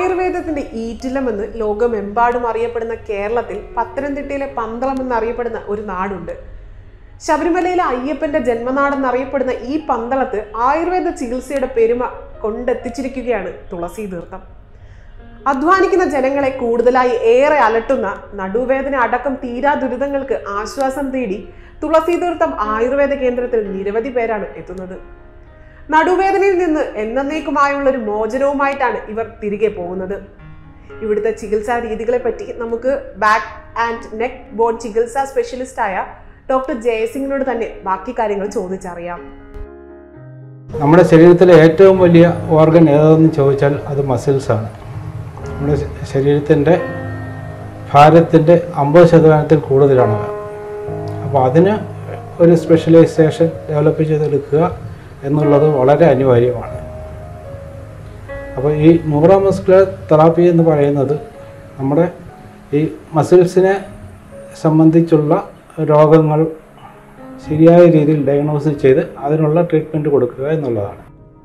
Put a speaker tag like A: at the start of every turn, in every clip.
A: ആയുർവേദത്തിന്റെ ഈറ്റിലമെന്ന് ലോകമെമ്പാടും അറിയപ്പെടുന്ന കേരളത്തിൽ പത്തനംതിട്ടയിലെ പന്തളം എന്നറിയപ്പെടുന്ന ഒരു നാടുണ്ട്. ശബരിമലയിലെ അയ്യപ്പന്റെ ജന്മനാടെന്നറിയപ്പെടുന്ന ഈ പന്തളത്ത് ആയുർവേദ ചികിത്സയുടെ പെരുമ കൊണ്ടെത്തിച്ചിരിക്കുകയാണ് തുളസി തീർത്ഥം. അധ്വാനിക്കുന്ന ജനങ്ങളെ കൂടുതലായി ഏറെ അലട്ടുന്ന നടുവേദന അടക്കം തീരാ ദുരിതങ്ങൾക്ക് ആശ്വാസം തേടി തുളസി തീർത്ഥം ആയുർവേദ കേന്ദ്രത്തിൽ നിരവധി പേരാണ് എത്തുന്നത്. നടുവേദനയിൽ നിന്ന് എന്നേക്കുമായുള്ള ഒരു മോചനവുമായിട്ടാണ് ഇവർ തിരികെ പോകുന്നത്. ഇവിടുത്തെ ചികിത്സാ രീതികളെ പറ്റി നമുക്ക് ബാക്ക് ആൻഡ് നെക്ക് ബോൺ ചികിത്സാ സ്പെഷ്യലിസ്റ്റായ ഡോക്ടർ ജയസിംഗിനോട് തന്നെ ബാക്കി കാര്യങ്ങൾ ചോദിച്ചറിയാം.
B: നമ്മുടെ ശരീരത്തിലെ ഏറ്റവും വലിയ ഓർഗൻ ഏതെന്ന് ചോദിച്ചാൽ അത് മസിൽസ് ആണ്. നമ്മുടെ ശരീരത്തിൻ്റെ ഭാരത്തിൻ്റെ 50% കൂടുതലാണ്. അപ്പോൾ അതിന് ഒരു സ്പെഷ്യലൈസേഷൻ ഡെവലപ്പ് ചെയ്തെടുക്കുക എന്നുള്ളത് വളരെ അനിവാര്യമാണ്. അപ്പോൾ ഈ ന്യൂറോ മസ്കുലർ തെറാപ്പി എന്ന് പറയുന്നത് നമ്മുടെ ഈ മസിൽസിനെ സംബന്ധിച്ചുള്ള രോഗങ്ങൾ ശരിയായ രീതിയിൽ ഡയഗ്നോസിസ് ചെയ്ത് അതിനുള്ള ട്രീറ്റ്മെൻറ്റ് കൊടുക്കുക എന്നുള്ളതാണ്.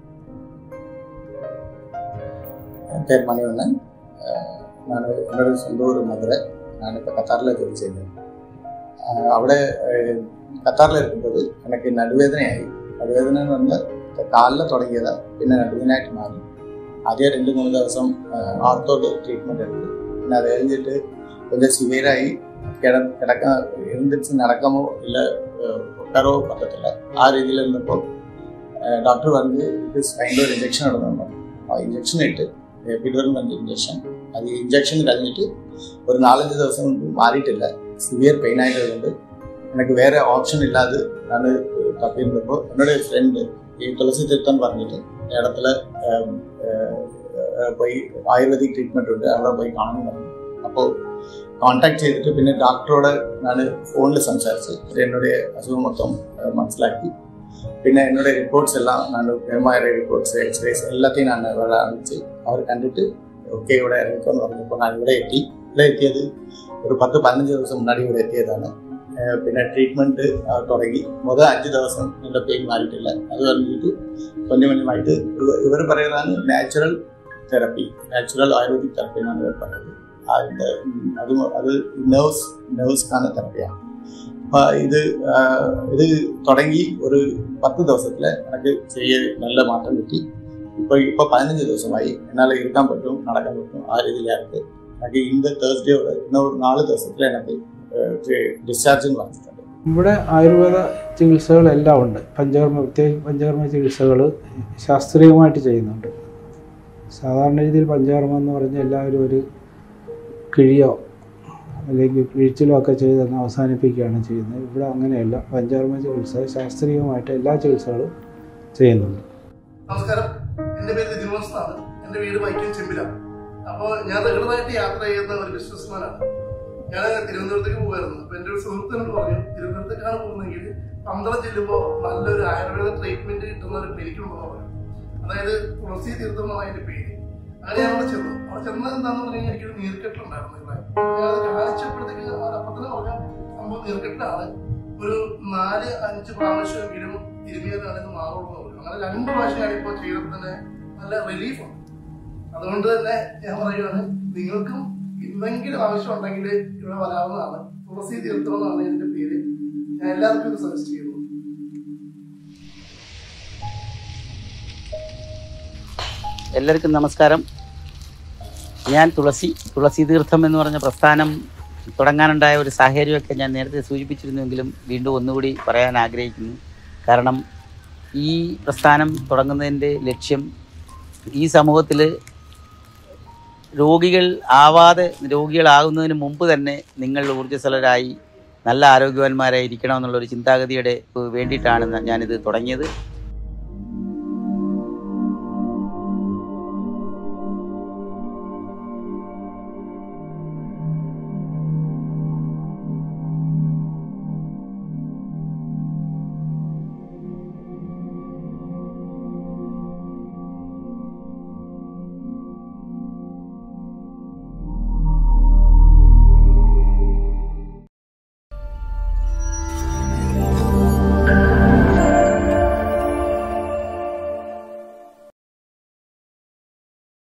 C: പേര് മണിവണ്ണൻ. എന്നോട് സ്വന്തം ഒരു മധുര. ഞാനിപ്പോൾ ഖത്താറിലെ ജോലി ചെയ്യുന്നത്. അവിടെ ഖത്താറിലിരിക്കുമ്പോൾ എനിക്ക് നടുവേദനയായി. നടുവേദന എന്ന് പറഞ്ഞാൽ കാലിൽ തുടങ്ങിയത്, പിന്നെ നടുവിനായിട്ട് മാറി. ആദ്യം 2-3 ദിവസം ആർത്തോട് ട്രീറ്റ്മെൻറ്റ് എടുത്തു. പിന്നെ അത് കഴിഞ്ഞിട്ട് கொஞ்சம் സിവിയറായി. എഴുந்திരിച്ച് നടക്കാമോ ഇല്ല ഉட்காரോ പറ്റത്തില്ല. ആ രീതിയിലിരുന്നപ്പോൾ ഡോക്ടർ പറഞ്ഞ് ഇത് സ്പൈനിൽ ഒരു ഇഞ്ചക്ഷൻ ഇടുന്നുണ്ട്. ആ ഇഞ്ചക്ഷൻ ഇട്ട് എപ്പിഡുറൽ പറഞ്ഞ ഇഞ്ചക്ഷൻ, അത് ഇഞ്ചക്ഷൻ കഴിഞ്ഞിട്ട് ഒരു 4-5 ദിവസം കൊണ്ട് മാറിയിട്ടില്ല. സിവിയർ പെയിൻ ആയതുകൊണ്ട് എനിക്ക് വേറെ ഓപ്ഷൻ ഇല്ലാതെ ഞാൻ തപ്പിയിരുന്നപ്പോൾ എന്നോട് ഫ്രണ്ട് ഈ തുളസി തീർത്ഥം പറഞ്ഞിട്ട് ഇടത്തിൽ പോയി ആയുർവേദിക് ട്രീറ്റ്മെൻറ്റ് ഉണ്ട്, അവിടെ പോയി കാണുന്നു പറഞ്ഞു. അപ്പോൾ കോൺടാക്ട് ചെയ്തിട്ട് പിന്നെ ഡോക്ടറോട് ഞാൻ ഫോണിൽ സംസാരിച്ച് എന്നോട് അസുഖം മൊത്തം മനസ്സിലാക്കി. പിന്നെ എന്നോട് റിപ്പോർട്ട്സ് എല്ലാം ഞാൻ എംആർഐ റിപ്പോർട്ട്സ്, എക്സ്റേസ് എല്ലാத்தையும் ഞാൻ ഇവിടെ അണിച്ച് അവർ കണ്ടിട്ട് ഓക്കെ ഇവിടെ ഇറങ്ങിക്കോന്ന് പറഞ്ഞപ്പോൾ ഞാൻ ഇവിടെ എത്തി. ഇവിടെ എത്തിയത് ഒരു 10-15 ദിവസം മുന്നാടി ഇവിടെ എത്തിയതാണ്. പിന്നെ ട്രീറ്റ്മെൻറ്റ് തുടങ്ങി. മുതൽ 5 ദിവസം എൻ്റെ പെയിൻ മാറിയിട്ടില്ല. അത് കഴിഞ്ഞിട്ട് കൊഞ്ഞമായിട്ട് ഇവർ പറയുന്നതാണ് natural therapy, natural ayurvedic therapy എന്നാണ് ഇവർ പറയുന്നത്. അത് നെർവ്സിനാണ് തെറപ്പിയാണ്. അപ്പോൾ ഇത് തുടങ്ങി ഒരു 10 ദിവസത്തിൽ എനിക്ക് നല്ല മാറ്റം കിട്ടി. ഇപ്പോൾ 15 ദിവസമായി എന്നാൽ ഇരിക്കാൻ പറ്റും, നടക്കാൻ പറ്റും. ആ രീതിയിലായിട്ട് എനിക്ക് ഇന്ന് തേഴ്സ്ഡേയോടെ ഒരു 4 ദിവസത്തിൽ എനിക്ക് ഡിസ്ചാർജിങ് പറഞ്ഞിട്ടുണ്ട്.
B: ഇവിടെ ആയുർവേദ ചികിത്സകളെല്ലാം ഉണ്ട്. പ്രത്യേകിച്ച് പഞ്ചകർമ്മ ചികിത്സകൾ ശാസ്ത്രീയമായിട്ട് ചെയ്യുന്നുണ്ട്. സാധാരണ രീതിയിൽ പഞ്ചകർമ്മം എന്ന് പറഞ്ഞാൽ എല്ലാവരും ഒരു കിഴിയോ അല്ലെങ്കിൽ പിഴിച്ചിലോ ഒക്കെ ചെയ്തൊന്ന് അവസാനിപ്പിക്കുകയാണ് ചെയ്യുന്നത്. ഇവിടെ അങ്ങനെയല്ല. പഞ്ചകർമ്മ ചികിത്സ ശാസ്ത്രീയമായിട്ട് എല്ലാ ചികിത്സകളും ചെയ്യുന്നുണ്ട്.
D: നമസ്കാരം, എൻ്റെ പേര് ദിനോസ് ആണ്. എൻ്റെ വീട് വൈക്കം ചെമ്പിലാണ്. അപ്പോൾ ഞാൻ റെഗുലറായിട്ട് യാത്ര ചെയ്യുന്ന ഒരു ബിസിനസ്മാനാണ്. ഞാൻ തിരുവനന്തപുരത്തേക്ക് പോകുമായിരുന്നു. അപ്പോൾ എൻ്റെ ഒരു സുഹൃത്തിനോട് പറഞ്ഞു, തിരുവനന്തപുരത്തേക്കാണ് പോകുന്നതെങ്കിൽ പന്തളം ചെല്ലുമ്പോൾ നല്ലൊരു ആയുർവേദ ട്രീറ്റ്മെൻറ്റ് കിട്ടുന്ന ഒരു ക്ലിനിക്ക് ഉണ്ടെന്ന് പറഞ്ഞു. അതായത് തുളസി തീർത്ഥം എന്നാണ് അതിൻ്റെ പേര്. അങ്ങനെ ഞാൻ അവിടെ ചെന്നു. അവിടെ ചെന്നത് എന്താണെന്ന് പറഞ്ഞു കഴിഞ്ഞാൽ എനിക്കൊരു നീർക്കെട്ടുണ്ടായിരുന്നു. ഇവിടെ അത് കാണിച്ചപ്പോഴത്തേക്ക് അപ്പം തന്നെ പറഞ്ഞാൽ സംഭവം നീർക്കെട്ടാണ്. ഒരു 4-5 പ്രാവശ്യമെങ്കിലും തിരുമിയാലാണെന്ന് മാറുള്ളൂ എന്ന് പറഞ്ഞു. അങ്ങനെ 2 പ്രാവശ്യം ഞാനിപ്പോൾ ചെയ്തപ്പോൾ തന്നെ നല്ല റിലീഫുണ്ട്. അതുകൊണ്ട് തന്നെ ഞാൻ പറയുകയാണ്, നിങ്ങൾക്കും എന്തെങ്കിലും ആവശ്യം ഉണ്ടെങ്കിൽ ഇവിടെ വരാവുന്നതാണ്. തുളസി തീർത്ഥം എന്നാണ് ഇതിന്റെ പേര്. ഞാൻ എല്ലാവർക്കും ഇത് സജസ്റ്റ് ചെയ്യുന്നു.
E: എല്ലാവർക്കും നമസ്കാരം. ഞാൻ തുളസി തീർത്ഥം എന്ന് പറഞ്ഞ പ്രസ്ഥാനം തുടങ്ങാനുണ്ടായ ഒരു സാഹചര്യമൊക്കെ ഞാൻ നേരത്തെ സൂചിപ്പിച്ചിരുന്നുവെങ്കിലും വീണ്ടും ഒന്നുകൂടി പറയാൻ ആഗ്രഹിക്കുന്നു. കാരണം ഈ പ്രസ്ഥാനം തുടങ്ങുന്നതിൻ്റെ ലക്ഷ്യം ഈ സമൂഹത്തിൽ രോഗികളാകുന്നതിന് മുമ്പ് തന്നെ നിങ്ങൾ ഊർജ്ജസ്വലരായി നല്ല ആരോഗ്യവാന്മാരായി ഇരിക്കണമെന്നുള്ളൊരു ചിന്താഗതിയുടെ വേണ്ടിയിട്ടാണ് ഞാനിത് തുടങ്ങിയത്.